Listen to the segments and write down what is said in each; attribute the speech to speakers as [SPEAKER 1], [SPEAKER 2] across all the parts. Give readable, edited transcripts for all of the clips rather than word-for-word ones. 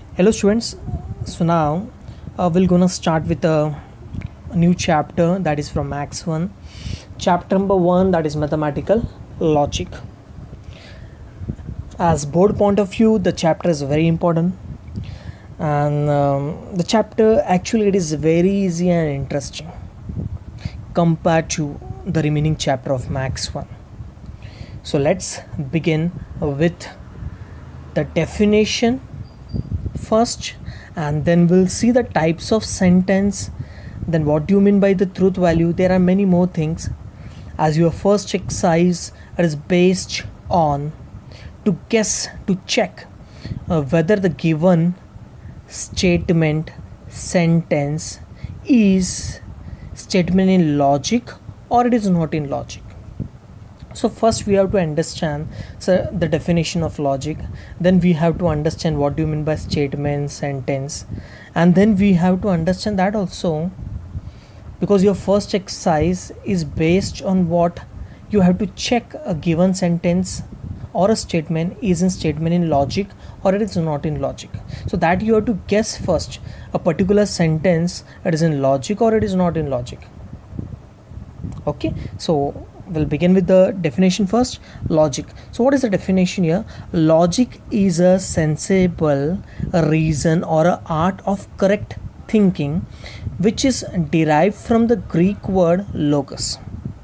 [SPEAKER 1] Hello students, so now we're gonna start with a new chapter that is from Max 1. Chapter number 1, that is mathematical logic. As board point of view, the chapter is very important, and the chapter actually it is very easy and interesting compared to the remaining chapter of Max 1. So let's begin with the definition first, and then we'll see the types of sentence. Then what do you mean by the truth value? There are many more things. As your first exercise, it is based on to check whether the given statement sentence is statement in logic or it is not in logic. So first we have to understand the definition of logic, then we have to understand what do you mean by statement sentence, and then we have to understand that also, because your first exercise is based on what you have to check a given sentence or a statement is in statement in logic or it is not in logic. So that you have to guess first a particular sentence it is in logic or it is not in logic. Okay, so we'll begin with the definition first. Logic. So what is the definition here? Logic is a sensible reason or a art of correct thinking which is derived from the Greek word logos.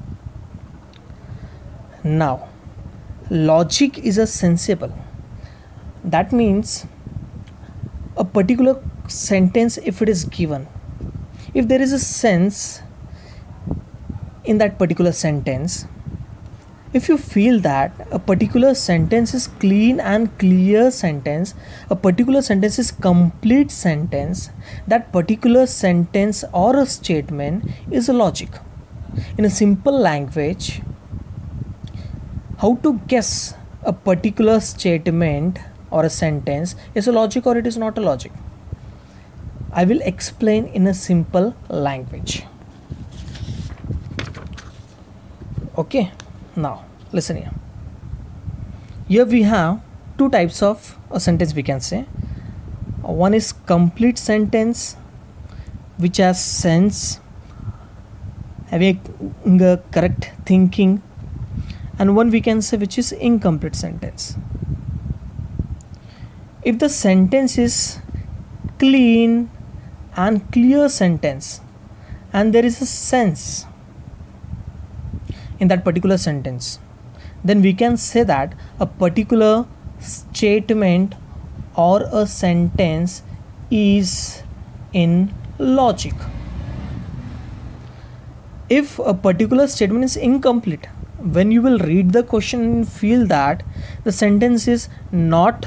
[SPEAKER 1] Now logic is a sensible, that means a particular sentence, if it is given, if there is a sense in that particular sentence, if you feel that a particular sentence is clean and clear sentence, a particular sentence is complete sentence, that particular sentence or a statement is a logic. In a simple language, how to guess a particular statement or a sentence is a logic or it is not a logic, I will explain in a simple language. Okay, now listen here. Here we have two types of a sentence we can say. One is complete sentence which has sense, having a correct thinking, and one we can say which is incomplete sentence. If the sentence is clean and clear sentence and there is a sense in that particular sentence, then we can say that a particular statement or a sentence is in logic. If a particular statement is incomplete, when you will read the question and feel that the sentence is not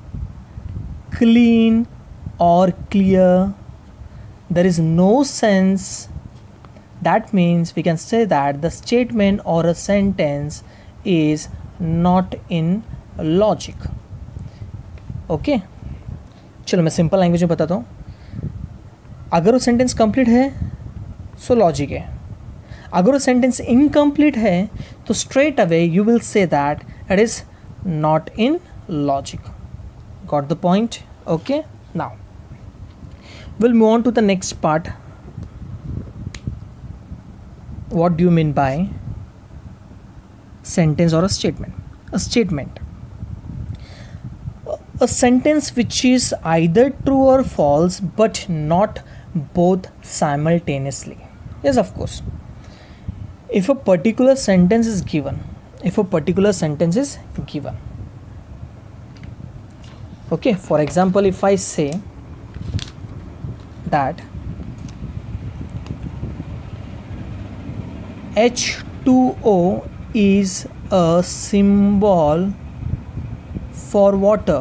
[SPEAKER 1] clean or clear, there is no sense, that means we can say that the statement or a sentence is not in logic. Okay, चलो मैं simple language में बताता हूँ. अगर वो sentence complete है सो logic है, अगर वो सेंटेंस इनकम्प्लीट है तो straight away you will say that it is not in logic. Got the point? Okay, now we'll move on to the next part. What do you mean by sentence or a statement? A statement, a sentence which is either true or false but not both simultaneously. Yes, of course, if a particular sentence is given, okay, for example, if I say that H2O is a symbol for water.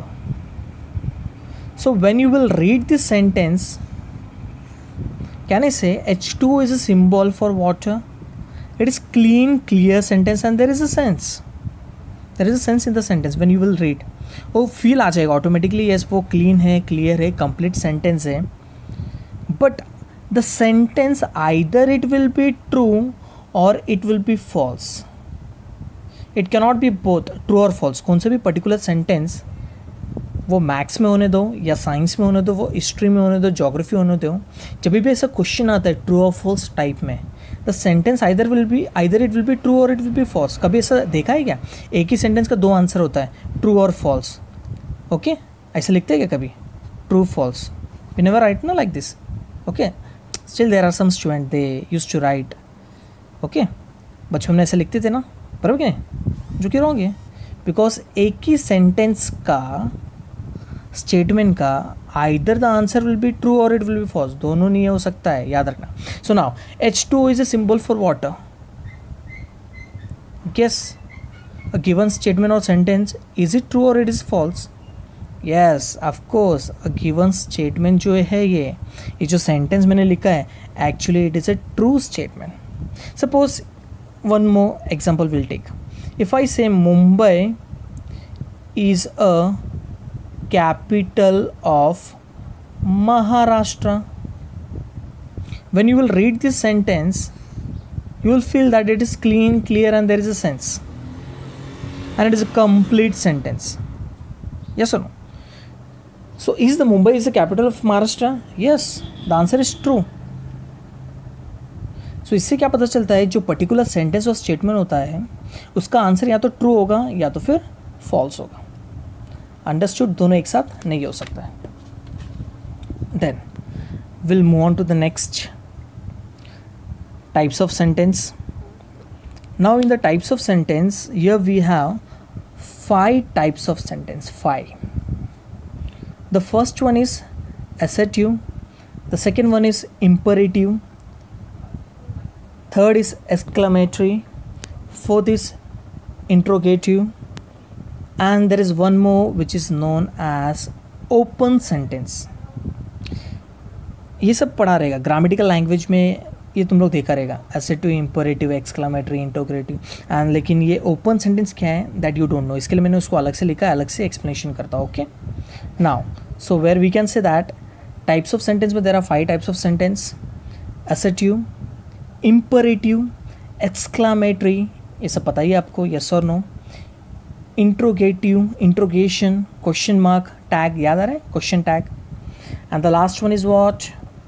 [SPEAKER 1] So when you will read this sentence, can I say H2O is a symbol for water? It is clean, clear sentence and there is a sense. There is a sense in the sentence when you will read. वो feel आ जाएगा automatically, yes वो clean है, clear है, complete sentence है. But the sentence either it will be true or it will be false. It cannot be both true or false. कौन से भी particular sentence वो मैथ्स में होने दो या साइंस में होने दो, वो हिस्ट्री में होने दो, ज्योग्राफी होने दो, जब भी ऐसा क्वेश्चन आता है ट्रू और फॉल्स टाइप में, the sentence either it will be true or it will be false. कभी ऐसा देखा है क्या, एक ही सेंटेंस का दो आंसर होता है, ट्रू और फॉल्स? ओके, ऐसे लिखते हैं क्या कभी, true false? We never write ना like this. Okay, still there are some student they used to write. Okay, बचपन में ऐसे लिखते थे ना, बराबर क्या है? जो कि रॉन्ग है, बिकॉज एक ही सेंटेंस का स्टेटमेंट का either the answer will be true or it will be false, दोनों नहीं हो सकता है, याद रखना। So now H2O is a symbol for water. Guess a given statement or sentence, is it true or it is false? Yes, of course, a given statement जो है ये जो सेंटेंस मैंने लिखा है, actually it is a true statement. Suppose one more example will take, if I say Mumbai is a capital of Maharashtra. When you will read this sentence, you will feel that it is clean, clear, and there is a sense, and it is a complete sentence. Yes or no? So is the Mumbai is the capital of Maharashtra? Yes, the answer is true. So इससे क्या पता चलता है, जो particular sentence और statement होता है उसका आंसर या तो ट्रू होगा या तो फिर फॉल्स होगा। अंडरस्टूड, दोनों एक साथ नहीं हो सकता है। Then will move on to the next types of sentence. Now in the types of sentence, here we have 5 types of sentence, 5. The first one is assertive, the second one is imperative, third is exclamatory, fourth is interrogative, and there is one more which is known as open sentence. ये सब पढ़ा रहेगा grammatical language में, ये तुम लोग देखा रहेगा, assertive, imperative, exclamatory, interrogative, and लेकिन ये ओपन सेंटेंस क्या है दैट यू डोंट नो, इसके लिए मैंने उसको अलग से लिखा है, अलग से एक्सप्लेनेशन करता हूँ। Okay, now so where we can say that types of sentence में there are 5 types of sentence, assertive, imperative, exclamatory, ये सब पता ही है आपको, yes or no, interrogative, interrogation, question mark, tag, याद आ रहा है, question tag, and the last one is what?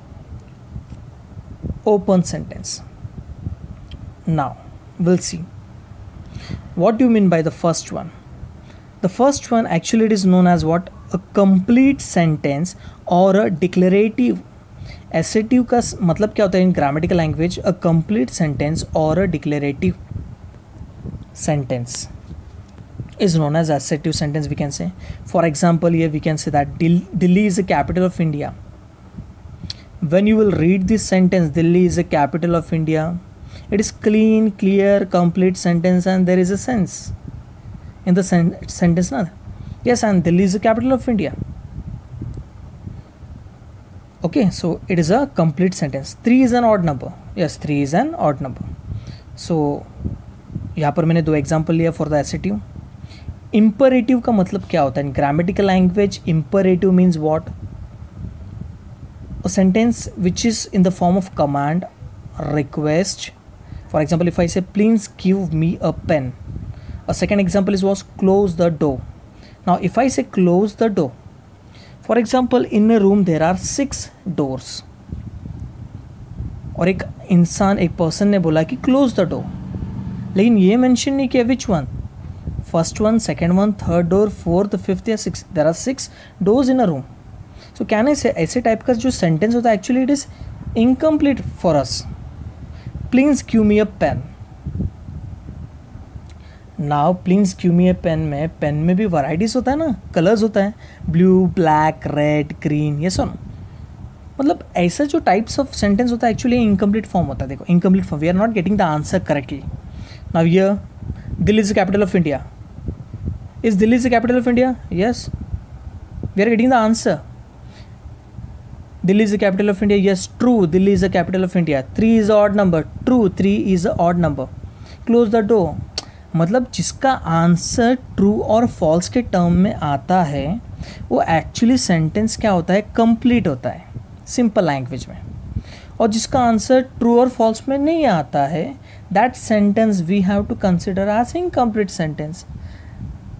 [SPEAKER 1] Open sentence. Now we'll see what do you mean by the first one. The first one actually it is known as what? A complete sentence or a declarative. Assertive का मतलब क्या होता है in grammatical language? A complete sentence or a declarative sentence is known as assertive sentence, we can say. For example, here we can say that Delhi is the capital of India. When you will read this sentence, Delhi is the capital of India, it is clean, clear, complete sentence, and there is a sense in the sentence, na? Yes, and Delhi is the capital of India. Okay, so it is a complete sentence. 3 is an odd number. Yes, 3 is an odd number. So यहाँ पर मैंने 2 example लिया for the assertive. Imperative का मतलब क्या होता है in grammatical language? Imperative means what? A sentence which is in the form of command, request. For example, if I say please give me a pen, a second example is was close the door. Now if I say close the door, for example in a room there are 6 doors, और एक इंसान, एक person ने बोला कि close the door, लेकिन ये mention नहीं किया which one, first one, second one, third door, fourth, fifth या six. There are 6 doors in a room. So can I say ऐसे टाइप का जो सेंटेंस होता है actually it is incomplete for us. Please give me a pen. Now please give me a pen में, pen में भी varieties होता है ना, कलर्स होता है, ब्लू, ब्लैक, रेड, ग्रीन, ये सब. मतलब ऐसा जो टाइप्स ऑफ सेंटेंस होता है एक्चुअली इनकम्प्लीट फॉर्म होता है. देखो incomplete form, we are not getting the answer correctly. Now here Delhi is the capital of India. Is Delhi is the capital of India? Yes. We are getting the answer. Delhi is the capital of India. Yes, true. Delhi is the capital of India. 3 is an odd number. True. 3 is an odd number. Close the door. मतलब जिसका answer true और false के term में आता है वो actually sentence क्या होता है? कंप्लीट होता है सिंपल लैंग्वेज में. और जिसका आंसर ट्रू और फॉल्स में नहीं आता है, that sentence we have to consider as incomplete sentence.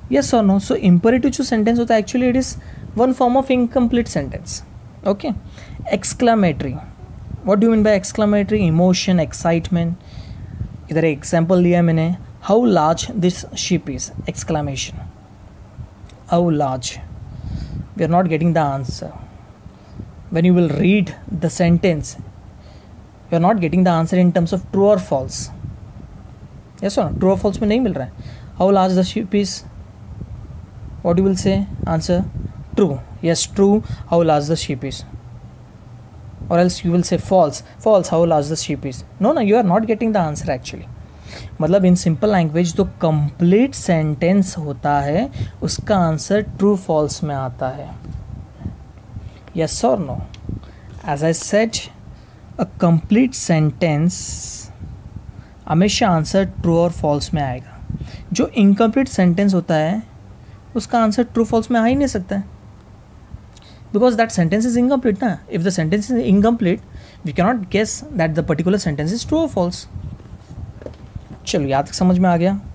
[SPEAKER 1] yes or no. So imperative जो sentence होता है actually it is one form of incomplete sentence. Okay, exclamatory, what do you mean by exclamatory? Emotion, excitement. इधर एक example लिया है मैंने, how large this ship is, exclamation, how large. We are not getting the answer. When you will read the sentence, you are not getting the answer in terms of true or false. Yes or no? True or false में नहीं मिल रहा है. How large the ship is, what you will say? Answer true. Yes, true. How large the ship is. Or else you will say false. False. How large the ship is. No, you are not getting the answer actually. मतलब in simple language जो complete sentence होता है उसका answer true false में आता है. Yes or no? As I said, a complete sentence हमेशा answer true और फॉल्स में आएगा. जो इनकम्प्लीट सेंटेंस होता है उसका आंसर ट्रू फॉल्स में आ ही नहीं सकता है, because that sentence is incomplete ना. If the sentence is incomplete we cannot guess that the particular sentence is true और फॉल्स. चलो यहाँ तक समझ में आ गया.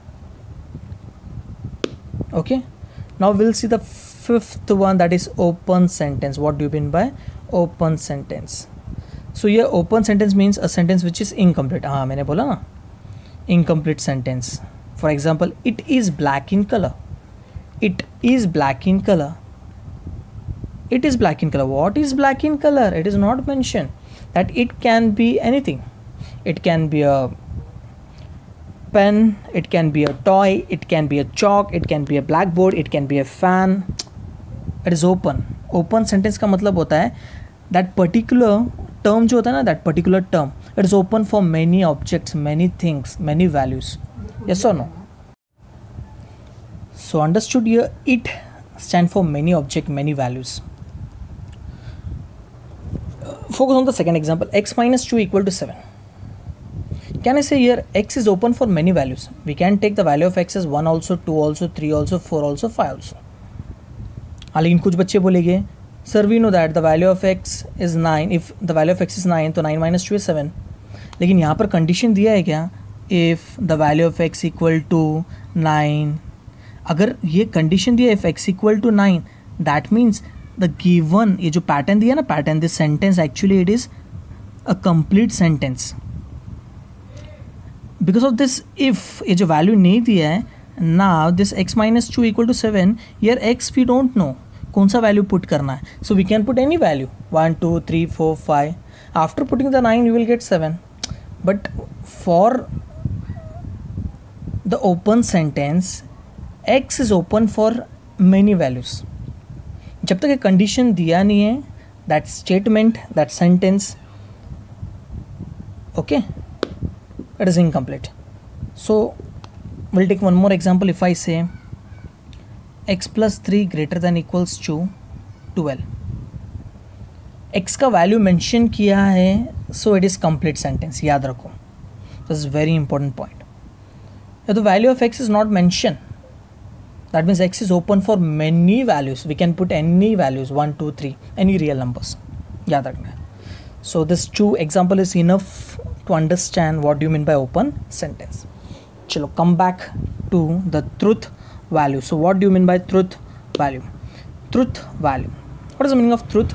[SPEAKER 1] Okay, now will see the fifth one, that is open sentence. What do you mean by open sentence? So ये open sentence means a sentence which is incomplete. हाँ, मैंने बोला ना, incomplete sentence. For example, it is black in color. It is black in color. It is black in color. What is black in color? It is not mentioned. That it can be anything. It can be a pen, it can be a toy, it can be a chalk, it can be a blackboard, it can be a fan. It is open. Open sentence का मतलब होता है that particular term जो होता है ना, that particular term, it is open for many objects, many things, many values. Yes or no? So understood here, it stand for many object, many values. Focus on the second example, x minus 2 equal to 7. Can I say here x is open for many values? We can take the value of x as 1 also, 2 also, 3 also, 4 also, 5 also. लेकिन कुछ बच्चे बोलेंगे sir we know that the value of x is 9. If the value of x is 9 तो 9 minus 2 is 7. लेकिन यहाँ पर condition दिया है क्या? If the value of x equal to 9. अगर ये कंडीशन दिया if x equal to 9, that means the given, ये जो पैटर्न दिया ना, pattern this sentence actually it is a complete sentence. Because of this if, ये जो वैल्यू नहीं दिया है, now this x minus 2 equal to 7, यर x वी डोंट नो कौन सा वैल्यू पुट करना है. So we can put any value 1 2 3 4 5. After putting the 9 you will get 7. But for the open sentence x is open for many values. जब तक ये condition दिया नहीं है, that statement, that sentence, okay, it is incomplete. So we'll take one more example. If I say x plus 3 greater than equals to 12, x का value mention किया है, so it is complete sentence. याद रखो, this is very important point. If the value of x is not mentioned, that means x is open for many values. We can put any values 1 2 3, any real numbers. याद रखना है. So this 2 example is enough to understand what do you mean by open sentence. चलो come back to the truth value. So what do you mean by truth value? Truth value, what is the meaning of truth?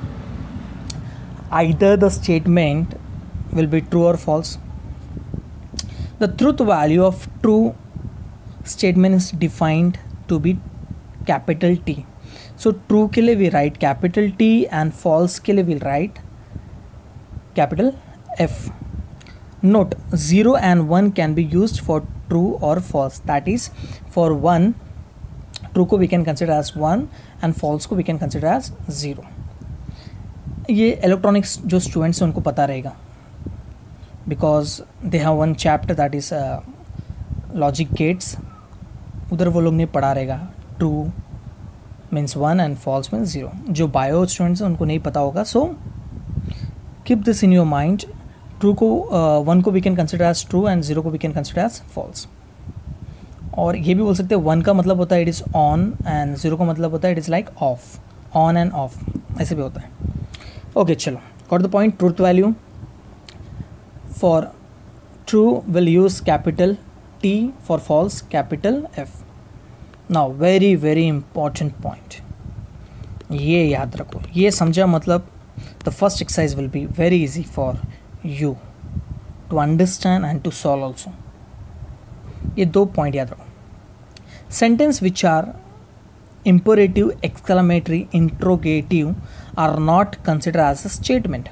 [SPEAKER 1] Either the statement will be true or false. The truth value of true statement is defined to be capital T. So true के लिए we write capital T and false के लिए we'll write capital F. Note, 0 and 1 can be used for true or false. That is, for 1, true को we can consider as 1 and false को we can consider as 0. ये electronics जो students हैं उनको पता रहेगा, because they have one chapter that is logic gates. उधर वो लोग ने पढ़ा रहेगा true means 1 and false means 0. जो bio students हैं उनको नहीं पता होगा. So keep this in your mind. True को 1 को we can consider as true and 0 को we can consider as false. और ये भी बोल सकते हैं 1 का मतलब होता है इट इज़ ऑन एंड 0 का मतलब होता है it is like off, on and off, ऐसे भी होता है. ओके, चलो, got the point. Truth value for true will use capital T, for false capital F. Now very very important point, ये याद रखो, ये समझा मतलब the first exercise will be very easy for you to understand and to solve also. ये 2 point याद रखो। Sentence which are imperative, exclamatory, interrogative are not considered as a statement।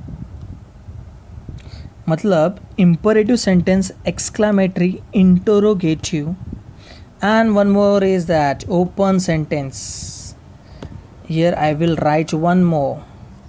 [SPEAKER 1] मतलब imperative sentence, exclamatory, interrogative, and one more is that open sentence. Here I will write one more,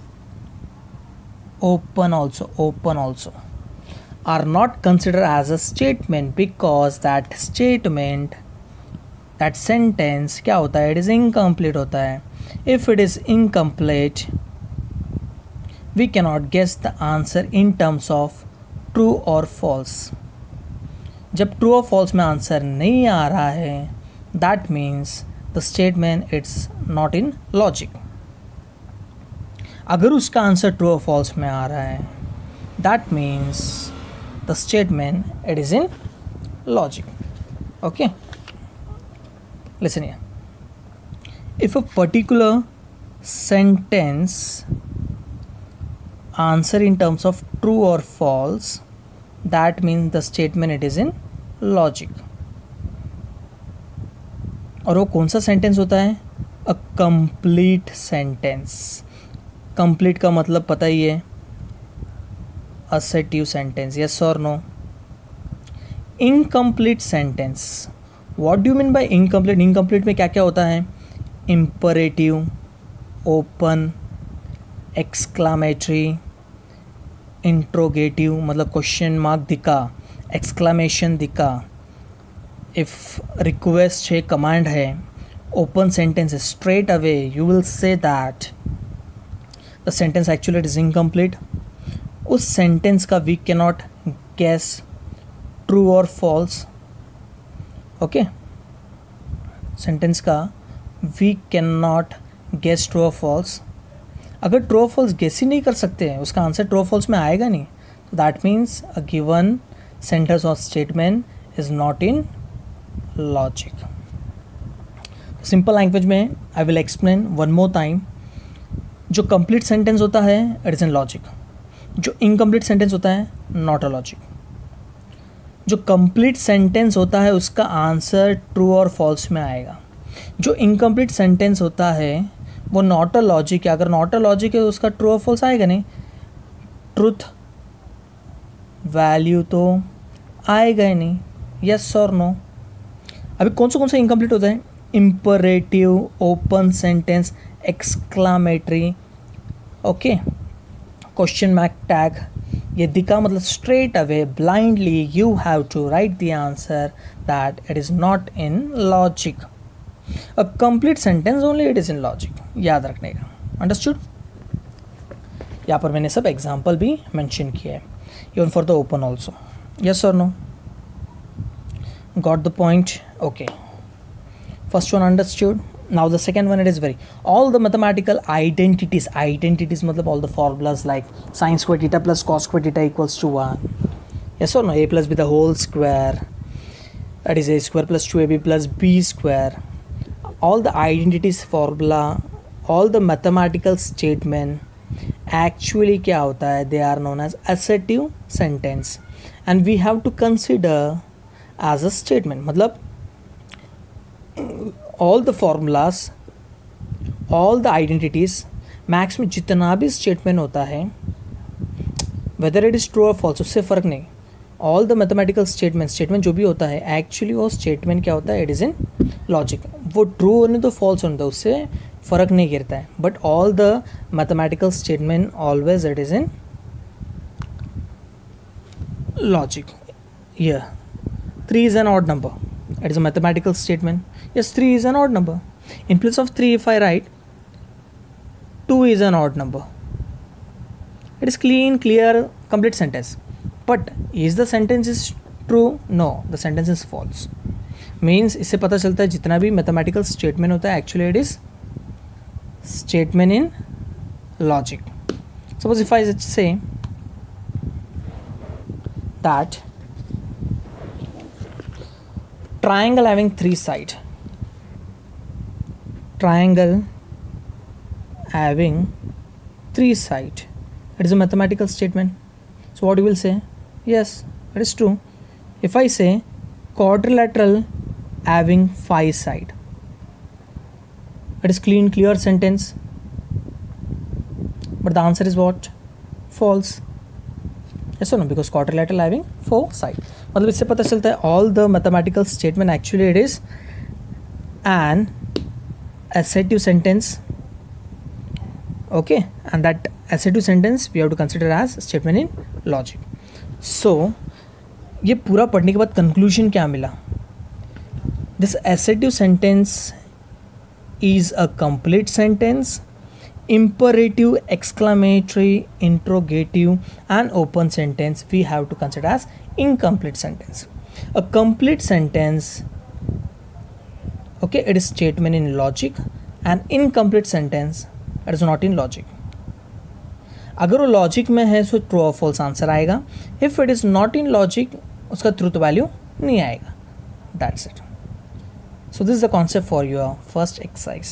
[SPEAKER 1] open also are not considered as a statement because that statement, that sentence क्या होता है, it is incomplete होता है। If it is incomplete, we cannot guess the answer in terms of true or false। जब true or false में आंसर नहीं आ रहा है, that means the statement it's not in logic। अगर उसका आंसर true or false में आ रहा है, that means the statement it is in logic। Okay, listen here, if a particular sentence answer in terms of true or false, that means the statement it is in logic। और वो कौन सा sentence होता है, अ complete sentence. Complete का मतलब पता ही है, assertive sentence, yes or no। incomplete sentence, what do you mean by incomplete? incomplete में क्या क्या होता है, imperative, open, exclamatory, interrogative मतलब क्वेश्चन मार्क दिखा, एक्सक्लामेशन दिखा, इफ रिक्वेस्ट है, कमांड है, ओपन सेंटेंस है, straight away you will say that the sentence actually it is incomplete. उस सेंटेंस का we can not guess true और फॉल्स। ओके, सेंटेंस का we can not guess true और false. अगर true और false guess ही नहीं कर सकते हैं, उसका आंसर ट्रू और फॉल्स में आएगा नहीं, तो that means a given sentence और statement is not in logic. Simple language में I will explain one more time. जो कंप्लीट सेंटेंस होता है इट इज़ इन लॉजिक, जो इनकम्प्लीट सेंटेंस होता है नॉट अ लॉजिक। जो कंप्लीट सेंटेंस होता है उसका आंसर ट्रू और फॉल्स में आएगा, जो इनकम्प्लीट सेंटेंस होता है वो नॉट अ लॉजिक है। अगर नॉट अ लॉजिक है तो उसका ट्रू और फॉल्स आएगा नहीं, ट्रूथ वैल्यू तो आएगा ही नहीं, यस और नो। अभी कौन सा इनकम्प्लीट होता है, imperative, open sentence, exclamatory, okay, question mark tag, ये दिखा मतलब straight away blindly you have to write the answer that it is not in logic. A complete sentence only it is in logic, याद रखने का, understood. यहाँ पर मैंने सब एग्जाम्पल भी मेंशन किया है, even for the open also, yes और no, got the point. Okay, first one understood. Now the second one, it is very, all the mathematical identities मतलब all the formulas like sin square theta plus cos square theta equals to 1, yes or no, a plus b the whole square, that is a square plus 2ab plus b square, all the identities formula, all the mathematical statement actually क्या होता है, they are known as assertive sentence and we have to consider as a statement। मतलब all the formulas, all the identities, maths में जितना भी statement होता है whether it is true और फॉल्स उससे फ़र्क नहीं, ऑल द मैथमेटिकल स्टेटमेंट जो भी होता है एक्चुअली वो स्टेटमेंट क्या होता है, इट इज़ इन लॉजिक। वो ट्रू होने तो फॉल्स होने तो उससे फ़र्क नहीं गिरता है, but all the mathematical statement always it is in logic. Yeah, 3 is an odd number, it is a mathematical statement, yes 3 is an odd number, in place of 3 if I write 2 is an odd number, it is clear complete sentence, but is the sentence is true, no the sentence is false, means इससे पता चलता है जितना भी mathematical statement होता है actually it is statement in logic। Suppose if I say that triangle having 3 sides, triangle having three sides. It is a mathematical statement. So what you will say? Yes, it is true. If I say quadrilateral having five sides, it is clear sentence. But the answer is what? False. Yes or no? Because quadrilateral having four sides. मतलब इससे पता चलता है all the mathematical statement actually it is an assertive sentence. Okay, and that assertive sentence we have to consider as statement in logic. So ये पूरा पढ़ने के बाद conclusion क्या मिला? This assertive sentence is a complete sentence, imperative, exclamatory, interrogative and open sentence we have to consider as incomplete sentence. A complete sentence, okay, it is statement in logic, and incomplete sentence it is not in logic. अगर वो logic में है तो true और false answer आएगा. If it is not in logic उसका truth value नहीं आएगा. That's it. So this is the concept for your first exercise.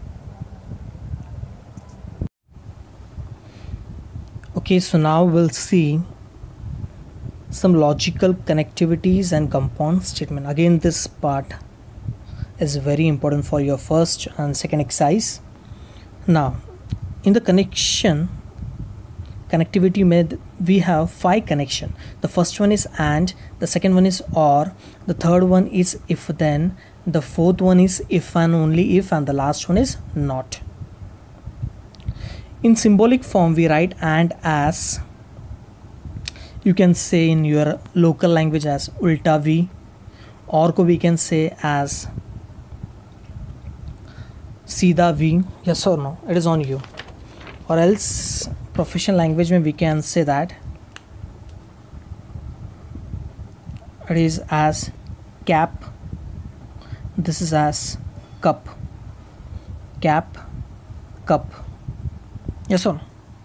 [SPEAKER 1] Okay, so now we'll see some logical connectivities and compound statement. Again, this part is very important for your first and second exercise. Now, in the connectivity method, we have five connection. The first one is and, the second one is or, the third one is if then, the fourth one is if and only if, and the last one is not. In symbolic form we write and as. You can say in your local language as ulta v, or ko we can say as सीधा v. Yes or no? It is on you. Or else professional language में we can say that it is as cap. This is as cup. Cap, cup. Yes or no?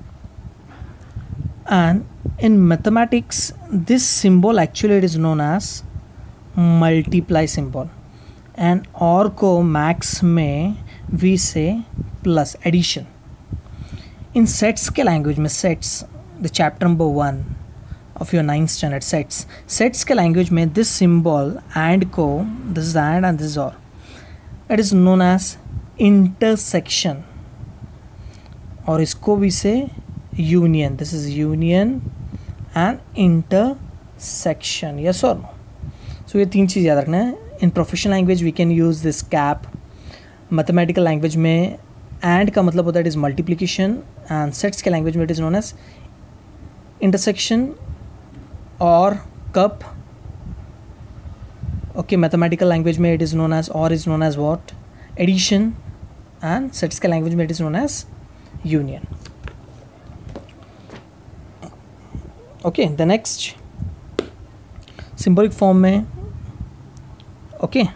[SPEAKER 1] And in mathematics, this symbol actually it is known as multiply symbol. And और को max में we say plus addition. In sets के language में sets, the chapter number 1 of your 9th standard sets के language में this symbol and को, this is and this is or, it is known as intersection. और इसको भी से union. This is union and intersection. Yes or no? So ये तीन चीज़ याद रखना है. In professional language we can use this cap. Mathematical language में and का मतलब होता है it is multiplication, and sets के language में it is known as intersection or cup. Okay, mathematical language में it is known as or is known as what? Addition, and sets के language में it is known as union. Okay, the next symbolic form में okay,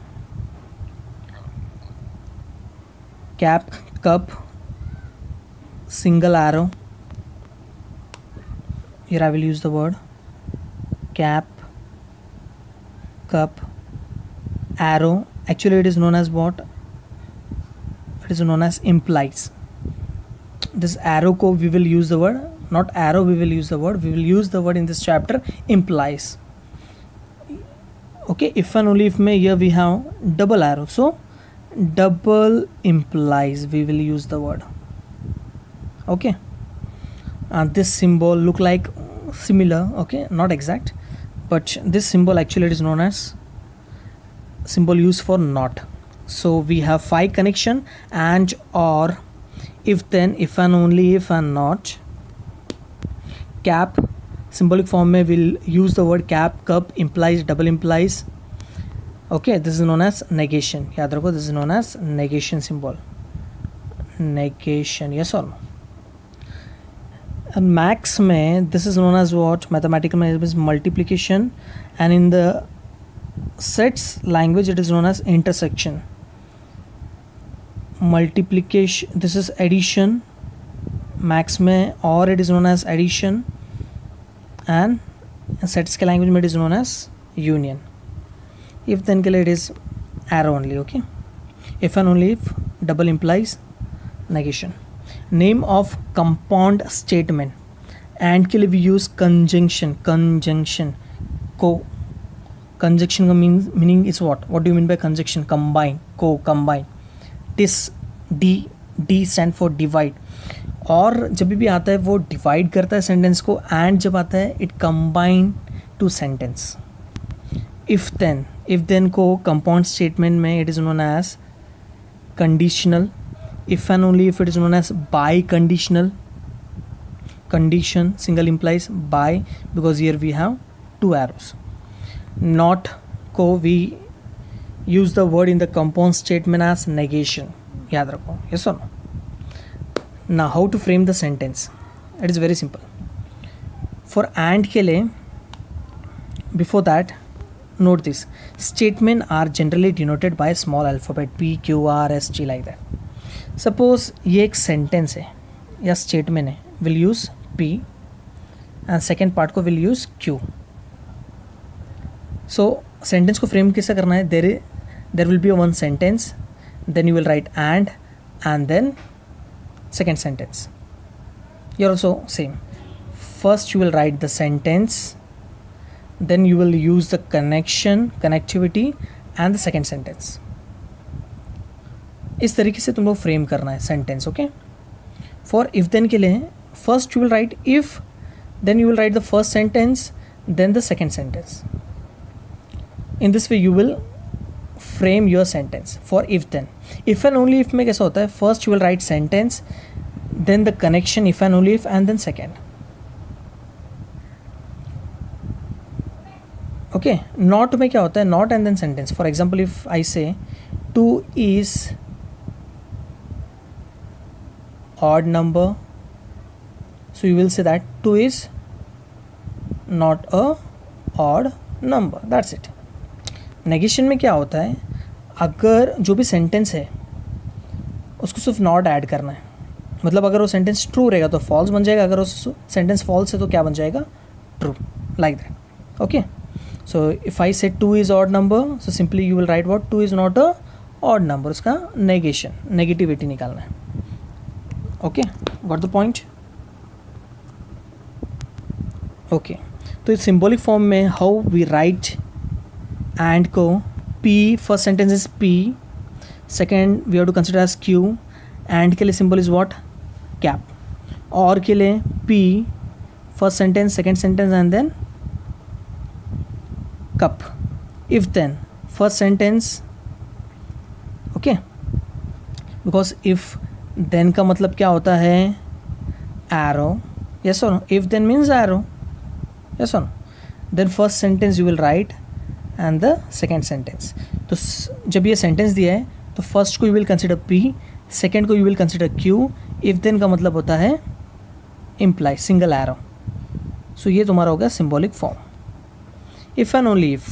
[SPEAKER 1] cap, cup, single arrow. Here I will use the word cap, cup, arrow. Actually it is known as what? It is known as implies. This arrow ko we will use the word, not arrow we will use the word, we will use the word in this chapter implies. Okay, if and only if में here we have double arrow, so double implies we will use the word. Okay, and this symbol look like similar, okay, not exact, but this symbol actually it is known as symbol used for not. So we have five connection and or, if then, if and only if and not. Cap, symbolic form में will use the word cap, cup, implies, double implies. Okay, this is known as negation. याद रखो, this is known as negation symbol. Negation, yes or no? And max में this is known as what? Mathematical में is multiplication, and in the sets language it is known as intersection. Multiplication, this is addition. Max में or it is known as addition, and sets के language में it is known as union. If then के लिए it is arrow only. Okay, if and only if double implies negation. Name of compound statement. And के लिए we use conjunction. Co. Conjunction का meaning is what? What do you mean by conjunction? Combine. Combine. D stand for divide. और जब भी आता है वो divide करता है सेंटेंस को, एंड जब आता है it combine two sentence. If then को कंपाउंड स्टेटमेंट में it is known as conditional. If and only if it is known as biconditional. Condition single implies by because here we have two arrows. Not को we use the word in the compound statement as negation. याद रखो. Yes or no? Now how to frame the sentence? It is very simple. For and के लिए before that note this. Statement are generally denoted by small alphabet P, Q, R, S, T like that. Suppose ये एक sentence है या statement है. We'll use P and second part को will use Q. So sentence को frame कैसे करना है? There will be one sentence, then you will write and then second sentence. Here also same. First you will write the sentence, then you will use the connectivity and the second sentence. इस तरीके से तुम लोग frame करना है sentence. Okay. For if then के लिए first you will write if, then you will write the first sentence, then the second sentence. In this way you will frame your sentence. For if then, if and only if में कैसा होता है? First you will write sentence, then the connection if and only if, and then second. Okay. Not में क्या होता है? Not and then sentence. For example, if I say 2 is odd number, so you will say that 2 is not a odd number. That's it. Negation में क्या होता है? अगर जो भी सेंटेंस है उसको सिर्फ नॉट ऐड करना है. मतलब अगर वो सेंटेंस ट्रू रहेगा तो फॉल्स बन जाएगा, अगर उस सेंटेंस फॉल्स है तो क्या बन जाएगा? True. Like that. Okay. So if I say 2 is odd number, so simply you will write what? 2 is not a odd number. उसका नेगेशन, नेगेटिविटी निकालना है. Okay. Got the point? Okay. तो इस सिंबॉलिक फॉर्म में how we write and को P, first sentence is P, second we have to consider as Q. And के लिए symbol is what? Cap. और के लिए P, first sentence, second sentence and then cup. If then first sentence. Okay. Because if then का मतलब क्या होता है? एरो. यस और no? If then means arrow. Yes or no? Then first sentence you will write and the second sentence. तो जब ये sentence दिया है तो first को you will consider P, second को you will consider Q. if then का मतलब होता है imply, single arrow. So ये तुम्हारा हो गया symbolic form. If and only if.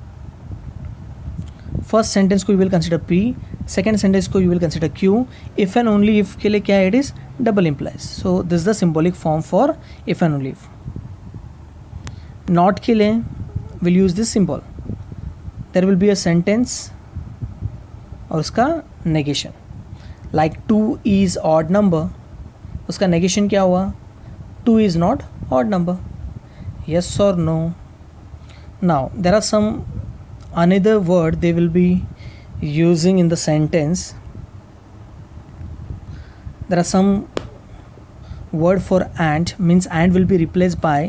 [SPEAKER 1] First sentence को you will consider P, second sentence को you will consider Q. If and only if के लिए क्या है? It is double implies. So this is the symbolic form for if and only if. Not के लिए will use this symbol. There will be a sentence और उसका negation. Like 2 is odd number. उसका negation क्या हुआ? 2 is not odd number. Yes or no? Now there are some another word they will be using in the sentence. There are some word for and, means and will be replaced by,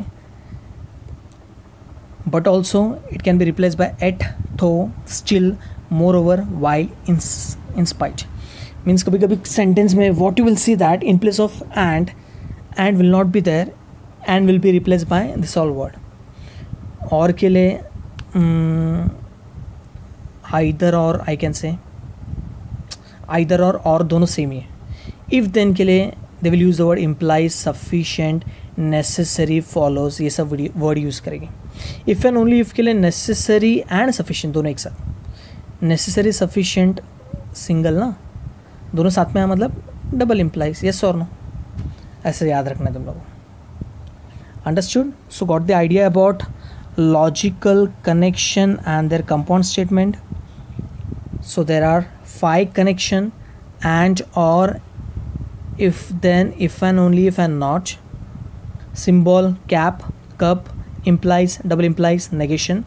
[SPEAKER 1] but also it can be replaced by at, though, still, moreover, while, in spite. Means कभी कभी sentence में what you will see that in place of and will not be there, and will be replaced by this all word. और के लिए either or, I can say either or दोनों same ही है. if then के लिए they will use the word implies, sufficient, necessary, follows, ये सब वर्ड यूज़ करेंगे. इफ़ एंड ओनली इफ़ के लिए नेसेसरी एंड सफिशिएंट दोनों एक साथ. नेसेसरी सफिशिएंट सिंगल ना, दोनों साथ में है मतलब डबल इम्प्लाइज. यस और नो? ऐसे याद रखना है तुम लोगों. Understood? So got the idea about logical connection and their compound statement. So there are 5 connection and, or, if, then, if and only, if and not. Symbol, cap, cup, implies, double implies, negation.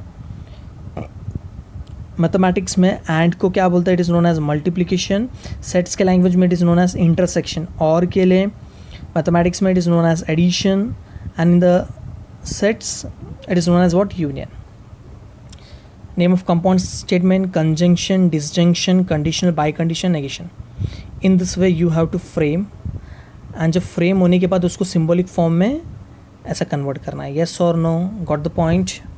[SPEAKER 1] Mathematics में and को क्या बोलता है? It is known as multiplication. Sets के language में it is known as intersection. और के लिए मैथमेटिक्स में it is known as addition. And in the sets it is known as what? Union. Name of compound statement, conjunction, disjunction, conditional, bi condition, negation. In this way you have to frame. And जब frame होने के बाद उसको symbolic form में ऐसा convert करना है. Yes और नो? Got the point?